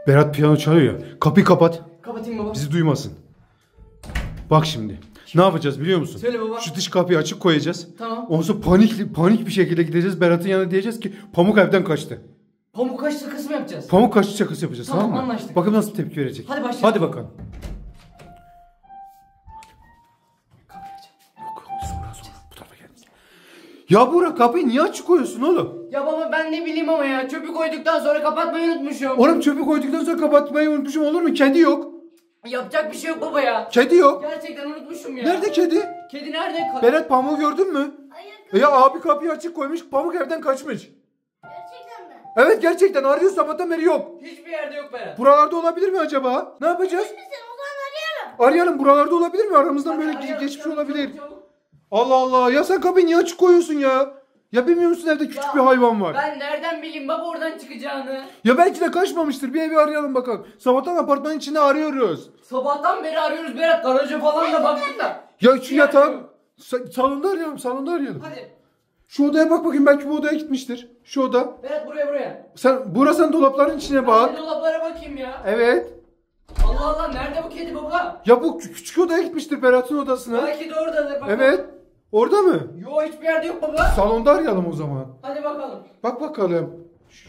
Berat piyano çalıyor ya. Kapıyı kapat. Kapatayım baba. Bizi duymasın. Bak şimdi. Ne yapacağız biliyor musun? Söyle baba. Şu dış kapıyı açık koyacağız. Tamam. Ondan sonra panik bir şekilde gideceğiz. Berat'ın yanına diyeceğiz ki Pamuk evden kaçtı. Pamuk kaç şakası mı yapacağız? Pamuk kaçtı şakası yapacağız, Tamam, tamam mı? anlaştık. Bakalım nasıl tepki verecek. Hadi başlayalım. Hadi bakalım. Kapıyı aç. Yok sonra bu tarafa gel. Ya Burak, kapıyı niye açık koyuyorsun oğlum? Ya baba ben ne bileyim ama ya. Çöpü koyduktan sonra kapatmayı unutmuşum. Oğlum çöpü koyduktan sonra kapatmayı unutmuşum, olur mu? Kedi yok. Yapacak bir şey yok baba ya. Kedi yok. Gerçekten unutmuşum ya. Nerede kedi? Kedi nerede? Berat, Pamuk'u gördün mü? Hayır. Ya abi kapıyı açık koymuş, Pamuk evden kaçmış. Gerçekten mi? Evet gerçekten, arıyor sabahtan beri yok. Hiçbir yerde yok Berat. Buralarda olabilir mi acaba? Ne yapacağız? Sen o zaman arayalım. Arayalım, buralarda olabilir mi? Aramızdan böyle Arayalım, geçmiş çabuk, olabilir. çabuk, çabuk. Allah Allah, ya sen kapıyı niye açık koyuyorsun ya? Ya bilmiyor musun evde küçük Ya, bir hayvan var. Ben nereden bileyim baba oradan çıkacağını? Ya belki de kaçmamıştır, bir evi arayalım bakalım. Sabahtan apartmanın içinde arıyoruz. Sabahtan beri arıyoruz Berat. Garaja falan da baktık da. Ya şu Hiçbir yatağın yerde yok. salonda arayalım, salonda arayalım. Hadi. Şu odaya bak bakayım, belki bu odaya gitmiştir. Şu oda. Berat buraya. Burası dolapların içine Ben bak. de dolaplara bakayım ya. Evet. Allah Allah nerede bu kedi baba? Ya bu küçük odaya gitmiştir, Berat'ın odasına. Belki de oradadır bakalım. Evet. Orada mı? Yo hiçbir yerde yok baba. Salonda arayalım o zaman. Hadi bakalım. Bak bakalım.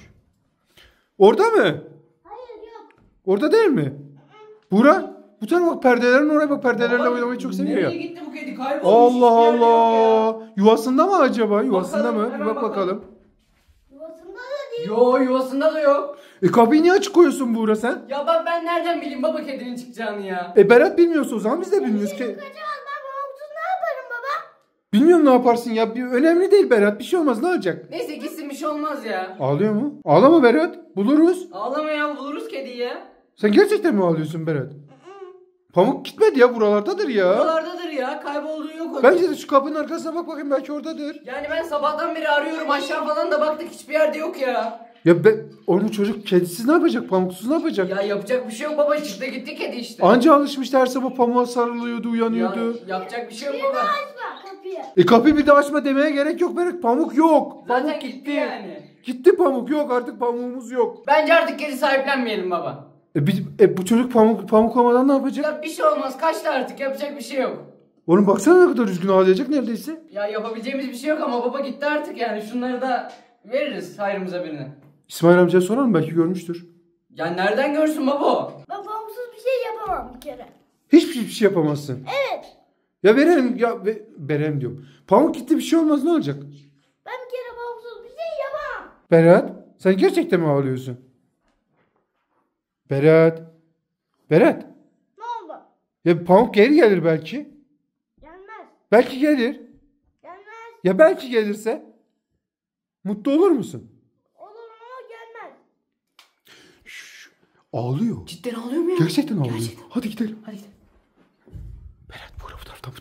Orada mı? Hayır yok. Orada değil mi? Burak, bu tarafa bak, perdelerin oraya bak, perdelerle oynamayı çok seviyor ya. Nereye gitti bu kedi? Kaybolmuş. Allah hiçbir yerde yok Allah. Yuvasında mı acaba? Yuvasında Bakalım, mı? Bir hemen bak bakalım. bakalım. Yuvasında da değil. ya. Yo yuvasında da yok. Kapıyı niye açık koyuyorsun Buğra sen? Ya ben nereden bileyim baba kedinin çıkacağını ya? Berat bilmiyorsa o zaman biz de bilmiyoruz ki. Kaçamaz, ben babaksız ne yaparım baba? Bilmiyorum ne yaparsın ya. Önemli değil Berat. Bir şey olmaz, ne olacak? Neyse gitsin bir şey olmaz ya. Ağlıyor mu? Ağlama Berat. Buluruz. Ağlama ya buluruz kediyi ya. Sen gerçekten mi ağlıyorsun Berat? Pamuk gitmedi ya, buralardadır ya. Buralardadır ya kaybolduğu yok onun. Bence de şu kapının arkasına bak bakayım, belki oradadır. Yani ben sabahtan beri arıyorum aşağı falan da baktık hiçbir yerde yok ya. Ya onun çocuk kedisiz ne yapacak? Pamuksuz ne yapacak? Ya yapacak bir şey yok baba çıktı gitti kedi işte. Anca alışmıştı, her sabah pamuğa sarılıyordu, Ya, uyanıyordu. yapacak bir şey yok Bir baba. daha açma kapıyı. Kapıyı bir daha açma demeye gerek yok Berat. Pamuk yok. Zaten Pamuk gitti yani. Gitti Pamuk, yok artık, pamuğumuz yok. Bence artık kedi sahiplenmeyelim baba. Bu çocuk pamuk olmadan ne yapacak? Ya bir şey olmaz kaçtı artık yapacak bir şey yok. Oğlum baksana ne kadar üzgün, ağlayacak neredeyse. Ya yapabileceğimiz bir şey yok ama baba gitti artık yani şunları da veririz hayrımıza birine. İsmail amcaya soralım, belki görmüştür. Ya nereden görsün baba o? Ben babaksız bir şey yapamam bir kere. Hiçbir şey yapamazsın. Evet. Ya verelim ya, verelim diyorum. Pamuk gitti, bir şey olmaz, ne olacak? Ben bir kere babaksız bir şey yapamam. Berat, sen gerçekten mi ağlıyorsun? Berat. Berat. Ne oldu? Ya Pamuk geri gelir belki. Gelmez. Belki gelir. Gelmez. Ya belki gelirse? Mutlu olur musun? Olur ama gelmez. Ağlıyor. Cidden ağlıyor mu ya? Gerçekten ağlıyor. Gerçekten. Hadi gidelim. Hadi gidelim. Berat, bu taraftan.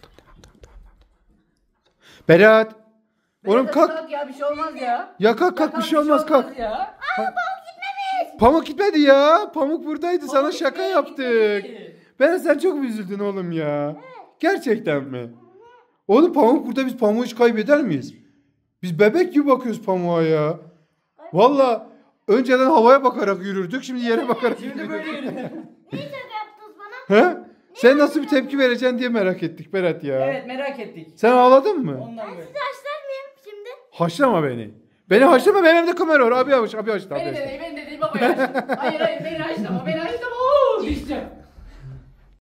Berat. Oğlum Berat, kalk. kalk ya bir şey olmaz ya. Ya kalk bir şey olmaz, kalk. Ya. Pamuk gitmedi ya. Pamuk buradaydı, sana Pamuk şaka gitmedi, yaptık. gitmedi. Berat, sen çok mu üzüldün oğlum ya? Gerçekten mi? Oğlum Pamuk burada, biz Pamuk'u hiç kaybeder miyiz? Biz bebek gibi bakıyoruz Pamuk'a ya. Valla önceden havaya bakarak yürürdük, şimdi yere bakarak Şimdi yürüyoruz. böyle yürü. Ne şaka yaptınız bana? He? Sen nasıl bir tepki vereceksin diye merak ettik Berat ya. Evet merak ettik. Sen ağladın mı? Ondan böyle. Sizi açlar mıyım şimdi? Haşlama beni. Beni haşlama, benim evde kamera var. Abi haşla. Beni de değil baba ya. Hayır beni haşlama. Oo düşeceğim.